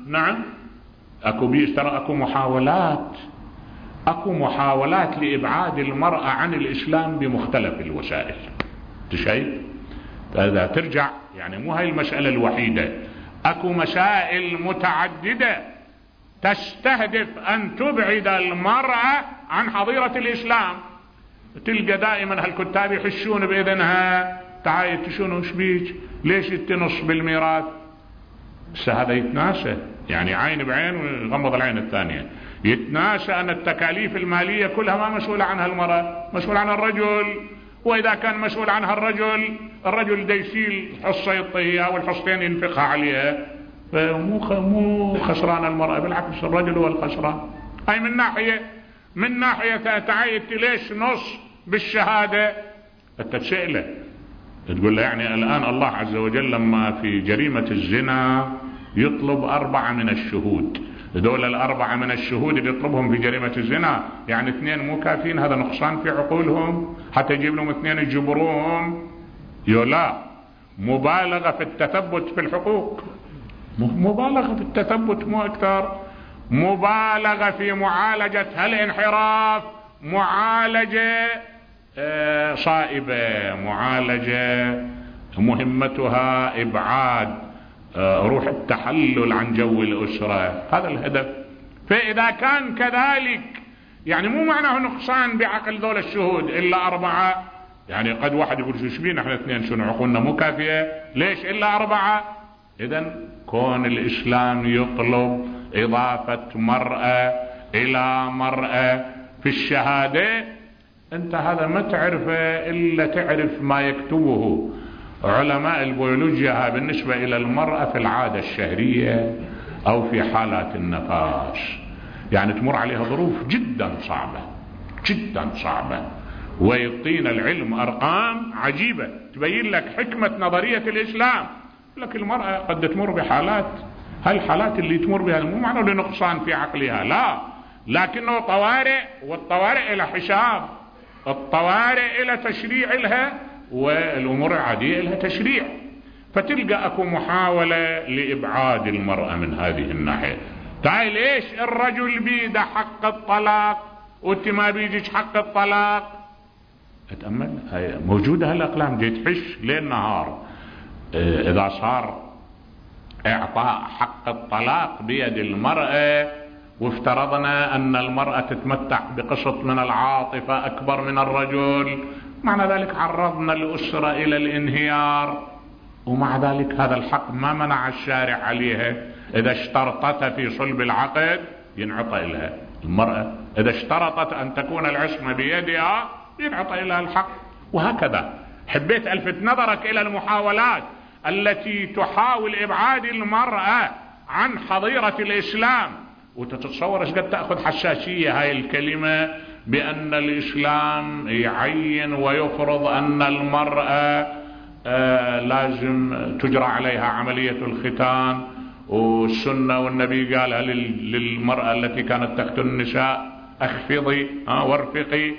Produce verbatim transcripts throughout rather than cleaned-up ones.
نعم اكو بيش، ترى اكو محاولات اكو محاولات لابعاد المرأة عن الاسلام بمختلف الوسائل. شايف؟ فاذا ترجع يعني مو هاي المسألة الوحيدة، اكو مسائل متعددة تستهدف ان تبعد المرأة عن حظيرة الاسلام. تلقى دائما هالكتاب يحشون باذنها، تعالي تشون وش بيك، ليش تنص بالميراث؟ بس هذا يتناسى، يعني عين بعين ويغمض العين الثانية. يتناسى ان التكاليف المالية كلها ما مسؤولة عنها المرأة، مسؤول عنها الرجل. واذا كان مسؤول عنها الرجل، الرجل دا يشيل حصة يعطيها والحصتين ينفقها عليها، فمو مو خسران المرأة، بالعكس الرجل هو الخسران. هاي من ناحية. من ناحية تعيت ليش نص بالشهادة؟ انت تسأله تقول له يعني الان الله عز وجل لما في جريمة الزنا يطلب اربعة من الشهود، دول الاربعة من الشهود اللي يطلبهم في جريمة الزنا يعني اثنين مو كافيين؟ هذا نقصان في عقولهم حتى يجيب لهم اثنين يجبروهم؟ يلا مبالغة في التثبت في الحقوق، مبالغة في التثبت مو اكثر، مبالغة في معالجة هالانحراف، معالجة آه صائبة، معالجة مهمتها ابعاد آه روح التحلل عن جو الاسرة، هذا الهدف. فاذا كان كذلك يعني مو معناه نقصان بعقل ذول الشهود الا اربعة، يعني قد واحد يقول شو بينا احنا اثنين شنو عقولنا مو كافية، ليش الا اربعة؟ اذا كون الاسلام يطلب اضافة مرأة الى مرأة في الشهادة، انت هذا ما تعرفه الا تعرف ما يكتبه علماء البيولوجيا بالنسبة الى المرأة في العادة الشهرية او في حالات النفاس. يعني تمر عليها ظروف جدا صعبة جدا صعبة، ويعطينا العلم ارقام عجيبة تبين لك حكمة نظرية الاسلام. لكن المرأة قد تمر بحالات، هالحالات اللي تمر بها مو معنى لنقصان في عقلها، لا، لكنه طوارئ، والطوارئ الى حساب، الطوارئ الى تشريع لها، والامور العادية لها تشريع. فتلقى اكو محاولة لابعاد المرأة من هذه الناحية. تعال ليش الرجل بيده حق الطلاق وانت ما بيجيش حق الطلاق؟ اتأمل، هاي موجودة هالاقلام دي تحش ليل نهار. اه اذا صار اعطاء حق الطلاق بيد المرأة، وافترضنا ان المرأة تتمتع بقسط من العاطفة اكبر من الرجل، معنى ذلك عرضنا الاسرة الى الانهيار. ومع ذلك هذا الحق ما منع الشارع عليها. اذا اشترطت في صلب العقد ينعطى لها المرأة، اذا اشترطت ان تكون العصمة بيدها ينعطى لها الحق، وهكذا. حبيت الفت نظرك الى المحاولات التي تحاول ابعاد المرأة عن حظيرة الاسلام. وتتصور ايش قد تأخذ حساسية هاي الكلمة بان الاسلام يعين ويفرض ان المرأة آه لازم تجرى عليها عملية الختان، والسنة والنبي قالها للمرأة التي كانت تختن النساء اخفضي آه وارفقي.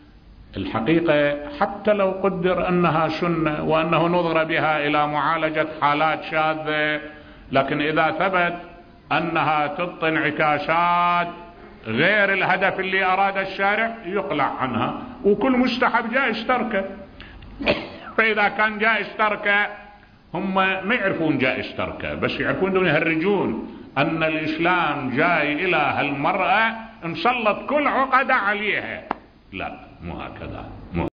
الحقيقة حتى لو قدر انها سنة وانه نظر بها الى معالجة حالات شاذة، لكن اذا ثبت انها تعطي انعكاسات غير الهدف اللي اراد الشارع يقلع عنها. وكل مستحب جائز تركه. فاذا كان جائز تركه، هم ما يعرفون جائز تركه، بس يعرفون دون يهرجون ان الاسلام جاي الى هالمرأة مسلط كل عقدة عليها. لا، مو هكذا.